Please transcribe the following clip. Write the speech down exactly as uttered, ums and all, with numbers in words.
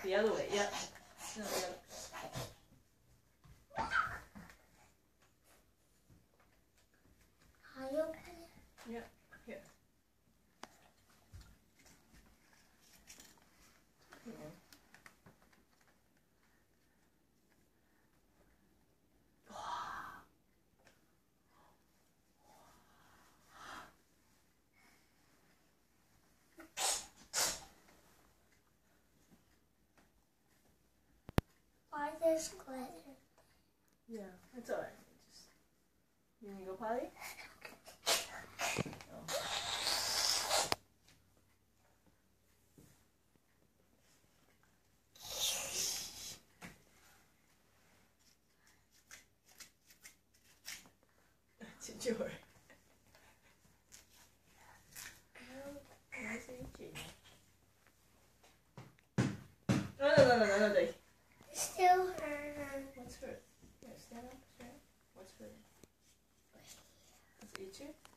the other way. Yeah. No, the other. Are you okay? Yeah. Here. Mm-hmm. Why there's glitter? Yeah, it's alright. Just you want to go potty? Oh. Enjoy. No, no, no, no, no, no, no. Still hurt. What's hurt? Here, stand up, stand up. What's hurt? Does it itch you?